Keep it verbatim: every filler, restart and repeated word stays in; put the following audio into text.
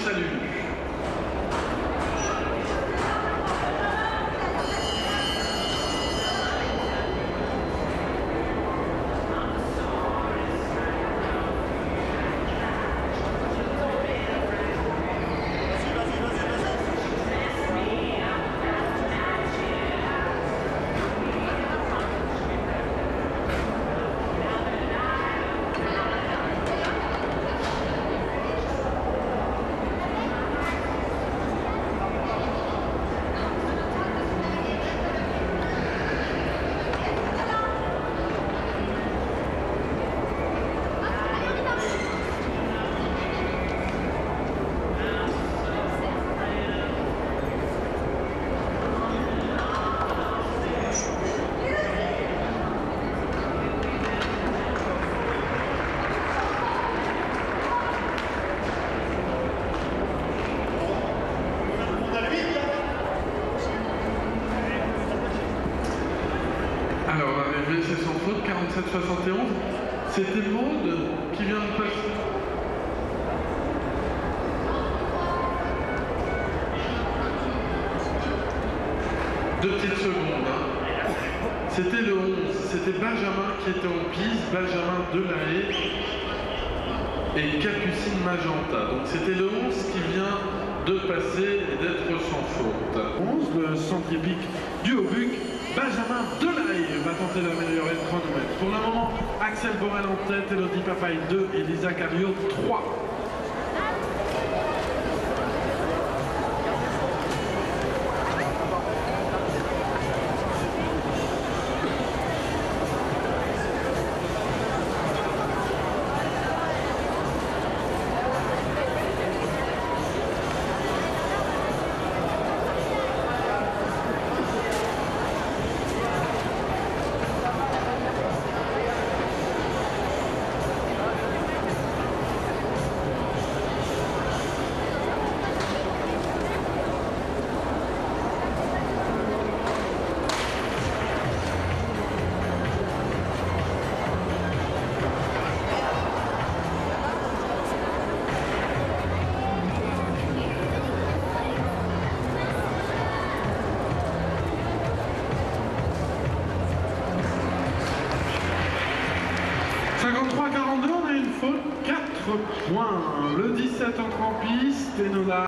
salue. Alors, l'arrivée, c'est sans faute, quarante-sept soixante et onze. C'était Maud qui vient de passer. Deux petites secondes. Hein. C'était le onze. C'était Benjamin qui était en piste, Benjamin Delahaye et Capucine Magenta. Donc c'était le onze qui vient de passer et d'être sans faute. onze, le centre hippique du Haut-Buc. Benjamin Delahaye va tenter d'améliorer le chronomètre. Pour le moment, Axel Borel en tête, Elodie Papaye deux et Lisa Cario trois. cinquante-trois quarante-deux, on a une faute, quatre points. Le dix-sept entre en piste et Nola.